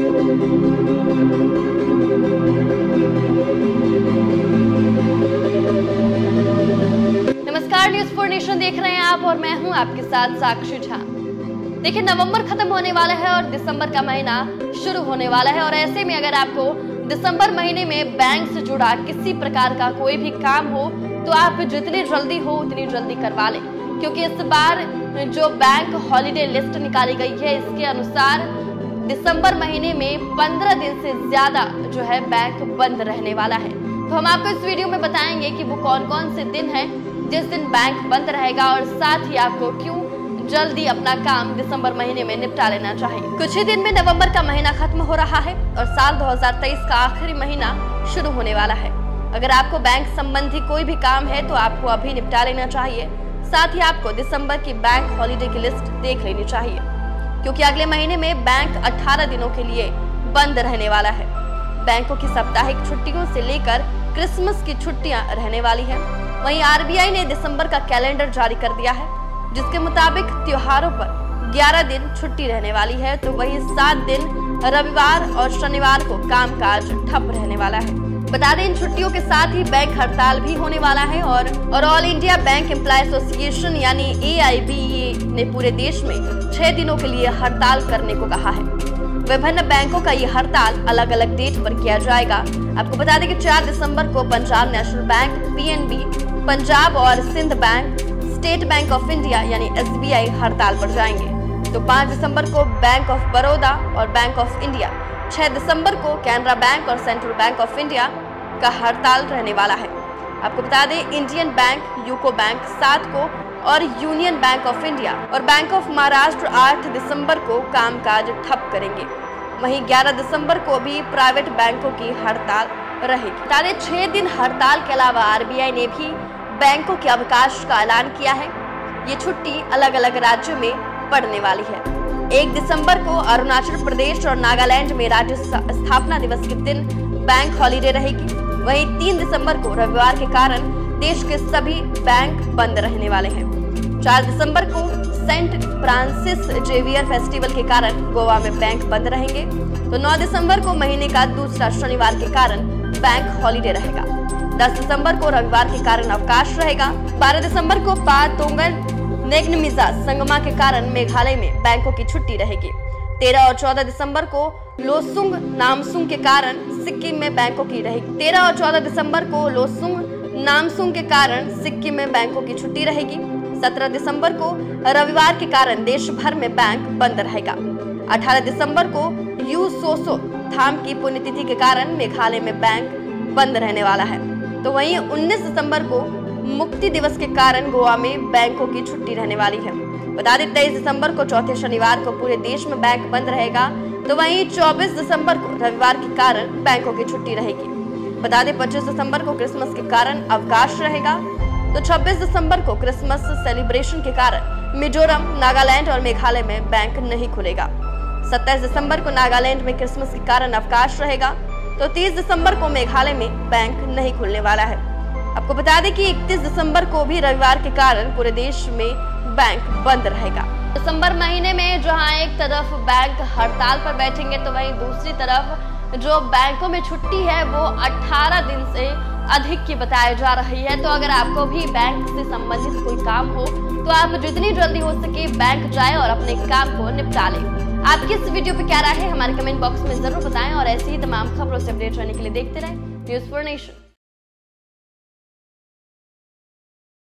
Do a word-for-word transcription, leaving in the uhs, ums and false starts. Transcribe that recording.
नमस्कार, news for nation देख रहे हैं आप और मैं हूं आपके साथ साक्षी झा। देखिए, नवंबर खत्म होने वाला है और दिसंबर का महीना शुरू होने वाला है और ऐसे में अगर आपको दिसंबर महीने में बैंक से जुड़ा किसी प्रकार का कोई भी काम हो तो आप जितनी जल्दी हो उतनी जल्दी करवा लें, क्योंकि इस बार जो बैंक हॉलिडे लिस्ट निकाली गई है इसके अनुसार दिसंबर महीने में पंद्रह दिन से ज्यादा जो है बैंक बंद रहने वाला है। तो हम आपको इस वीडियो में बताएंगे कि वो कौन कौन से दिन हैं जिस दिन बैंक बंद रहेगा और साथ ही आपको क्यों जल्दी अपना काम दिसंबर महीने में निपटा लेना चाहिए। कुछ ही दिन में नवंबर का महीना खत्म हो रहा है और साल दो हज़ार तेईस का आखिरी महीना शुरू होने वाला है। अगर आपको बैंक संबंधी कोई भी काम है तो आपको अभी निपटा लेना चाहिए। साथ ही आपको दिसंबर की बैंक हॉलिडे की लिस्ट देख लेनी चाहिए, क्योंकि अगले महीने में बैंक अठारह दिनों के लिए बंद रहने वाला है। बैंकों की साप्ताहिक छुट्टियों से लेकर क्रिसमस की छुट्टियां रहने वाली है। वहीं आरबीआई ने दिसंबर का कैलेंडर जारी कर दिया है, जिसके मुताबिक त्योहारों पर ग्यारह दिन छुट्टी रहने वाली है, तो वहीं सात दिन रविवार और शनिवार को कामकाज ठप रहने वाला है। बता दें, इन छुट्टियों के साथ ही बैंक हड़ताल भी होने वाला है और और all India bank employee association यानी ए आई बी ए ने पूरे देश में छह दिनों के लिए हड़ताल करने को कहा है। विभिन्न बैंकों का ये हड़ताल अलग अलग डेट पर किया जाएगा। आपको बता दें कि चार दिसंबर को Punjab national bank, P N B, Punjab और Sind bank, state bank of India यानी एस बी आई हड़ताल पर जाएंगे। तो पाँच दिसंबर को बैंक ऑफ बड़ौदा और बैंक ऑफ इंडिया, छह दिसंबर को कैनरा बैंक और सेंट्रल बैंक ऑफ इंडिया का हड़ताल रहने वाला है। आपको बता दें, इंडियन बैंक, यूको बैंक सात को और यूनियन बैंक ऑफ इंडिया और बैंक ऑफ महाराष्ट्र आठ दिसंबर को कामकाज ठप करेंगे। वहीं ग्यारह दिसंबर को भी प्राइवेट बैंकों की हड़ताल रहेगी। बता दें, छह दिन हड़ताल के अलावा आरबीआई ने भी बैंकों के अवकाश का ऐलान किया है। ये छुट्टी अलग अलग राज्यों में पड़ने वाली है। एक दिसंबर को अरुणाचल प्रदेश और नागालैंड में राज्य स्थापना दिवस के दिन बैंक हॉलिडे रहेगी। वहीं तीन दिसंबर को रविवार के कारण देश के सभी बैंक बंद रहने वाले हैं। चार दिसंबर को सेंट फ्रांसिस जेवियर फेस्टिवल के कारण गोवा में बैंक बंद रहेंगे। तो नौ दिसंबर को महीने का दूसरा शनिवार के कारण बैंक हॉलिडे रहेगा। दस दिसंबर को रविवार के कारण अवकाश रहेगा। बारह दिसंबर को पातोंगन नेग्नमिजा संगमा के कारण मेघालय में बैंकों की छुट्टी रहेगी। तेरह और चौदह दिसंबर को लोसुंग नामसुंग के कारण सिक्किम में बैंकों की रहेगी। तेरह और चौदह दिसंबर को लोसुंग नामसुंग के कारण सिक्किम में बैंकों की छुट्टी रहेगी। सत्रह दिसंबर को रविवार के कारण देश भर में बैंक बंद रहेगा। अठारह दिसंबर को यू सोसो धाम की पुण्यतिथि के कारण मेघालय में बैंक बंद रहने वाला है। तो वहीं उन्नीस दिसंबर को मुक्ति दिवस के कारण गोवा में बैंकों की छुट्टी रहने वाली है। बता दें, तेईस दिसंबर को चौथे शनिवार को पूरे देश में बैंक बंद रहेगा। तो वहीं चौबीस दिसंबर को रविवार के कारण बैंकों की छुट्टी रहेगी। बता दें, पच्चीस दिसंबर को क्रिसमस के कारण अवकाश रहेगा। तो छब्बीस दिसंबर को क्रिसमस सेलिब्रेशन के कारण मिजोरम, नागालैंड और मेघालय में बैंक नहीं खुलेगा। सत्ताईस दिसंबर को नागालैंड में क्रिसमस के कारण अवकाश रहेगा। तो तीस दिसंबर को मेघालय में बैंक नहीं खुलने वाला है। आपको बता दें कि इकतीस दिसंबर को भी रविवार के कारण पूरे देश में बैंक बंद रहेगा। दिसंबर महीने में जहां एक तरफ बैंक हड़ताल पर बैठेंगे तो वहीं दूसरी तरफ जो बैंकों में छुट्टी है वो अठारह दिन से अधिक की बताई जा रही है। तो अगर आपको भी बैंक से संबंधित कोई काम हो तो आप जितनी जल्दी हो सके बैंक जाएं और अपने काम को निपटा लें। आपकी इस वीडियो पे क्या राय है हमारे कमेंट बॉक्स में जरूर बताएं और ऐसी ही तमाम खबरों से अपडेट रहने के लिए देखते रहें न्यूज़ फोर नेशन।